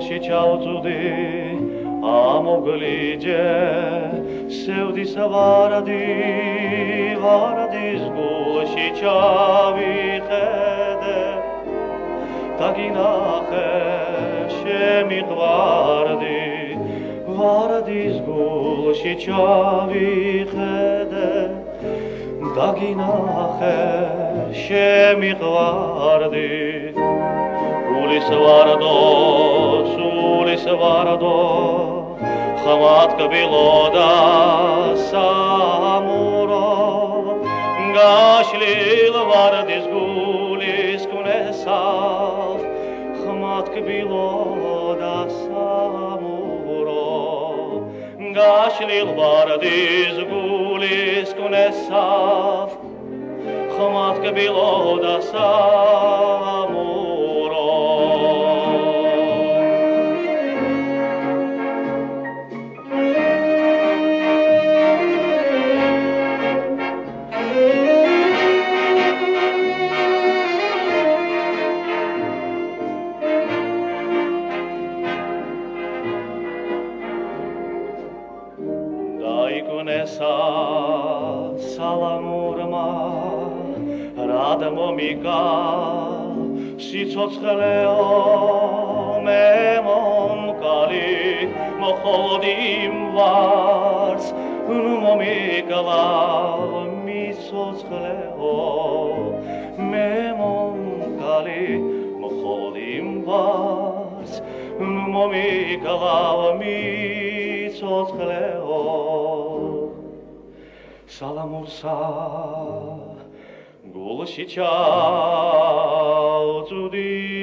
შეჩავწუდი ამოგლიჯე სევდის ვარდის გულში ჩავიხედე დაგინახე შემიყვარდი ვარდის გულში ჩავიხედე დაგინახე შემიყვარდი სულის ვარდო ხმად კბილოდა სამურო გაშლილ ვარდის გულის კვნესალ ხმად კბილოდა სამურო გაშლილ ვარდის გულის კვნესალ ხმად კბილოდა სამურო სალამურმა რად მომიკალ სიცოცხლეო მე მომკალი მოხოლოდ იმ ვარს ნუ მომიკლავ მიცოცხლეო მე მომკალი მოხოლოდ იმ ვარს ნუ მომიკლავ მიცოცხლეო სალამურსა გულში ჩავწუდი